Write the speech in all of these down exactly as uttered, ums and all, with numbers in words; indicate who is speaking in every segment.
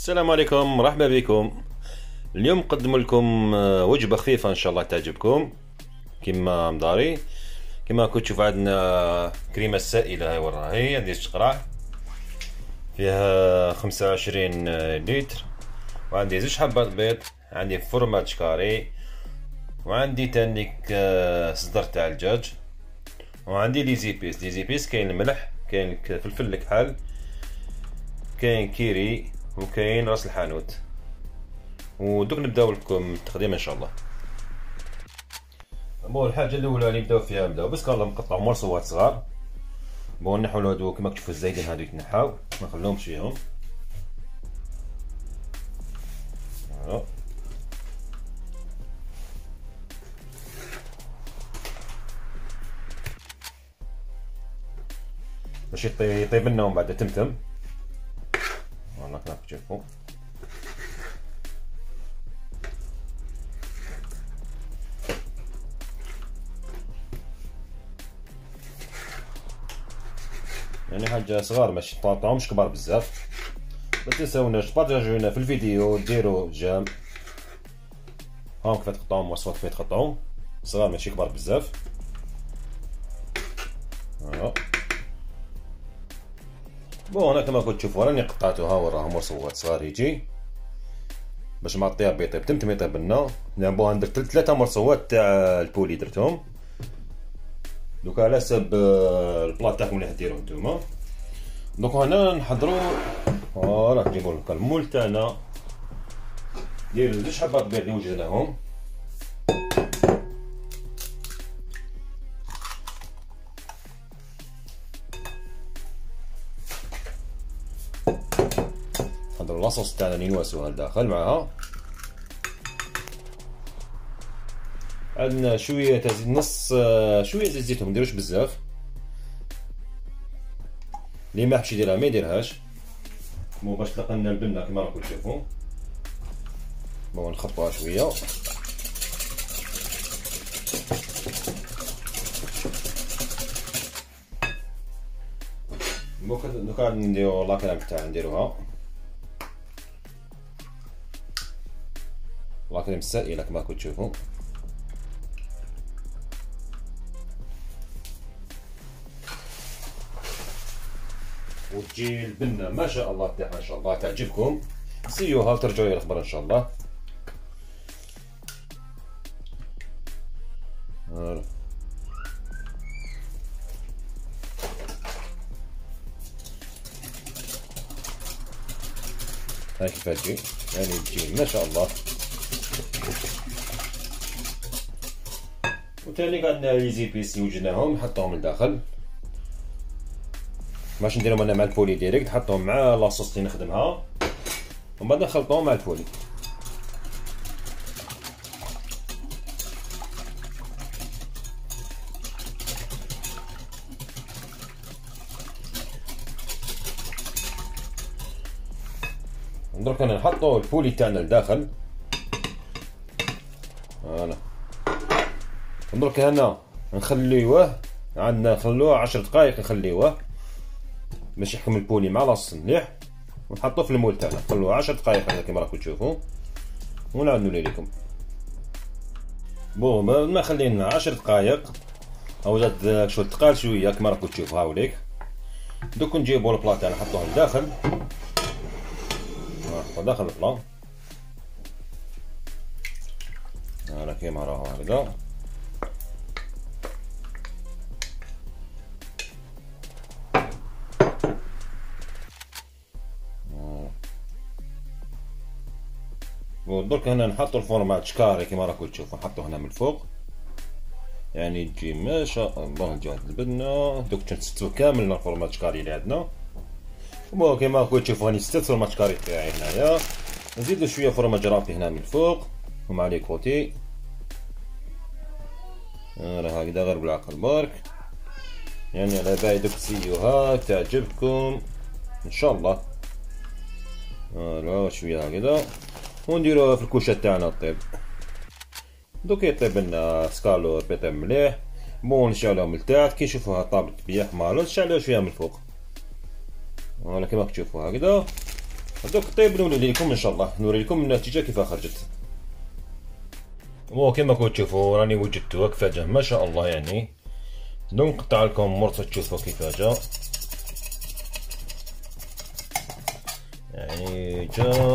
Speaker 1: السلام عليكم، مرحبا بكم. اليوم نقدم لكم وجبة خفيفة ان شاء الله تعجبكم كما مداري. كما كنت تشوف عندنا كريمة سائلة، هاي وراهي هذه الشقراع فيها خمسة وعشرين لتر، وعندي زوج حبات بيض، عندي فرماج كاري، وعندي تانيك صدر تاع الدجاج، وعندي لي زيبيس. لي زيبيس كاين الملح، كاين فلفل الكحل، كاين كيري، وكاين راس الحانوت. ودوك نبداو لكم التقديم ان شاء الله. بون الحاجه الاولى اللي نبداو فيها نبداو بسكالا مقطع مرصوات صغار. بون نحاولو هادو كيما تشوفوا الزايدين هادو يتنحاو، ما نخليهمش فيهم. فوالا باش يطيب لنا ومن بعد تمتم. فوالا كيما تشوفوا. يعني حاجه صغار ماشي تقطعوهمش كبار بزاف. ما تنساوناش تبارطاجيونا في الفيديو، ديروا جيم. هاهم كيف تقطعوهم وصفات كيف تقطعوهم صغار ماشي كبار بزاف. فوالا بون هنا كما كنت تشوفوا راني قطعتوها وراهم مرصوات صغار يجي باش مع الطياب يطيب تمتم يطيب لنا. يعني بون درت ثلاثه مرصوات تاع البولي درتهم. دوكا على حسب البلاط تاعكم اللي ديروه نتوما. دوك هنا نحضروا. فوالا نجيبو لك المول تاعنا، نديرو زوج حبات بيض اللي وجدناهم. نحضرو لاصوص تاعنا اللي نواسوها لداخل معاها. عندنا شويه تاع زيت، نص شويه زيت زيتون، منديروش بزاف. اللي ما يحبش يديرها ما يديرهاش. مو باش تلقى لنا البنه كما راكم تشوفوا. بون نخرطوها شويه. دوكا نديرو لاكريم تاعنا نديروها، لاكريم السائله كما راكم تشوفوا. وتجي البنه ما شاء الله تاعها ان شاء الله تعجبكم. سيوها وترجعوا لي الخبر ان شاء الله. هاي كيف تجي، يعني تجي ما شاء الله. وثاني عندنا لي زيبيس اللي وجدناهم نحطوهم لداخل. باش نديرهم انا مع البولي ديريكت، نحطهم مع لاصوص اللي نخدمها ومن بعد نخلطوهم مع البولي. درك انا نحطو البولي تاعنا لداخل. فوالا درك هنا نخليوه، عندنا نخلوه عشر دقائق نخليوه باش يحكم البولي مع لاصوص مليح، ونحطوه في المول تاعنا نخلوه عشر دقائق هنا كما راكم تشوفوا، ونعاودو ليكم. بون ما خلينا عشر دقائق او زاد شويه ثقال شويه كما راكم تشوفوا. هاوليك دوك نجيبو البلا تاعنا نحطوه لداخل، نحطوه داخل البلا. هانا كيما راهو هكذا. ودرك هنا نحطو الفرماج كاري كيما راكم تشوفوا، نحطوه هنا من الفوق يعني تجي ما شاء الله جهة البنه. دوك تنستو كامل الفرماج كاري اللي عندنا. بون كيما راكم تشوفوا راني ستة فرماج كاري تاعي هنايا. نزيدو شويه فرماج رابي هنا من الفوق ومع لي كوتي. راه هكذا غير بالعقل برك، يعني على بالي دوك تسيوها تعجبكم ان شاء الله. فوالا شويه هكذا ونديروها في الكوشه تاعنا طيب. دوك يطيب لنا سكالوب يطيب مليح. بون نشعلوها من التحت كي نشوفوها طابت بيا حمارة نشعلوها شويه من الفوق. فوالا كيما تشوفوا هكذا. دوك طيب نوري لكم ان شاء الله، نوري لكم النتيجه كيف خرجت. وكما كنتوا تشوفوا راني وجدتوها كيف جا ما شاء الله يعني. نقطع لكم مرصة تشوفوا كيف جا يعني جا.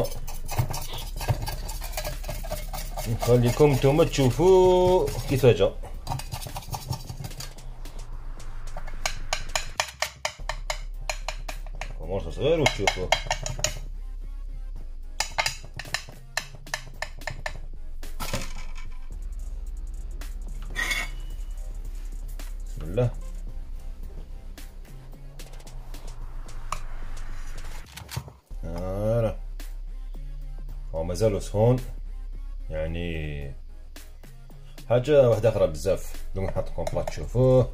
Speaker 1: نخليكم نتوما تشوفوا كيف جا. مرصة صغير وتشوفوا بسم الله. آه. هو مازالو سخون يعني حاجة واحدة أخرى بزاف. دوك نحط لكم بلاط تشوفوه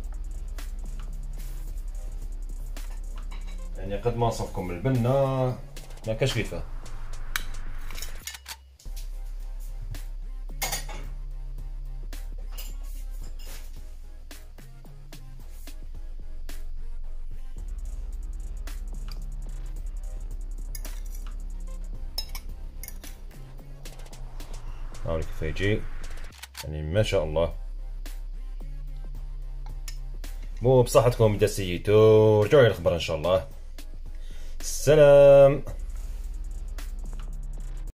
Speaker 1: يعني قد ما نصفكم البنة ما كاش كيفاه. هاولي كيف يجي يعني ما شاء الله. مو بصحتكم إذا سيتو رجعوا لي الخبر ان شاء الله. السلام.